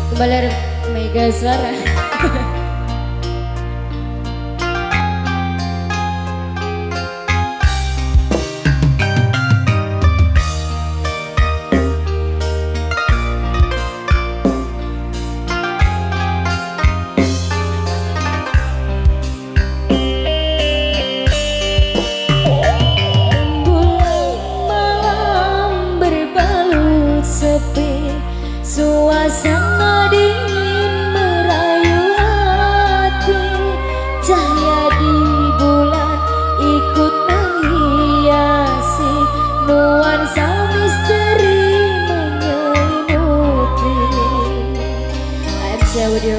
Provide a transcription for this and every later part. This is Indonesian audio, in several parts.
Kembali Mega Suara. Suasana dingin merayu hati, cahaya di bulan ikut menghiasi, nuansa misteri menyelimuti. AMC Audio.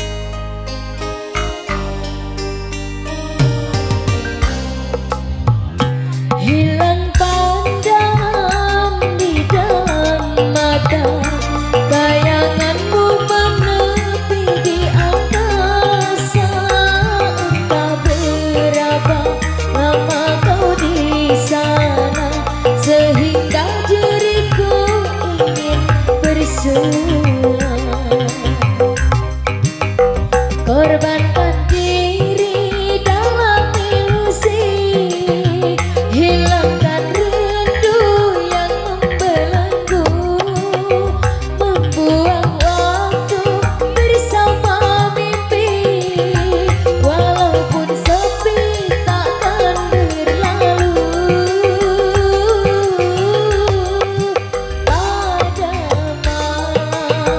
Hilang pandangan di dalam mata, bayanganmu menepi di angkasa. Entah berapa lama kau di sana, sehingga diriku ingin bersua. Korbankan diri dalam ilusi, hilangkan rindu yang membelenggu, membuang waktu bersama mimpi. Walaupun sepi takkan berlalu, pada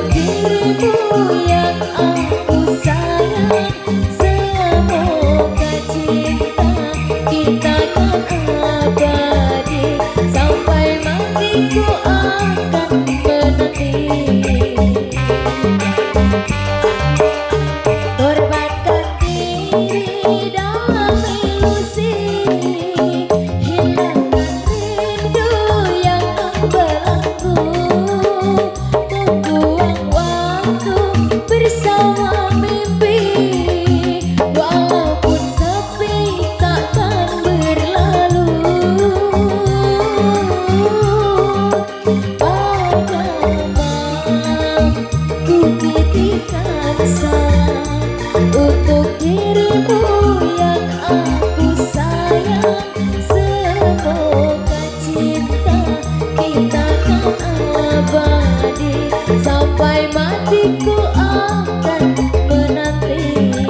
dirimu yang aku sayang. Semoga cinta kita kan abadi, sampai matiku akan menanti. Korbankan diri dalam ilusi, hilangkan rindu yang membelenggu. Membuang waktu bersama mimpi, walaupun sepi takkan berlalu. Padahal ku titipkan salam untuk dirimu yang aku sayang. Semoga cinta kita kan abadi, sampai matiku akan menanti.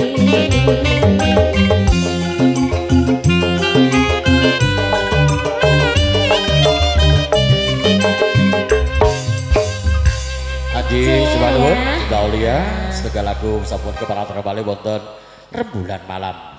Aji Subhanun, Daulia, segala lagu sampun keparang kembali wonten rembulan malam.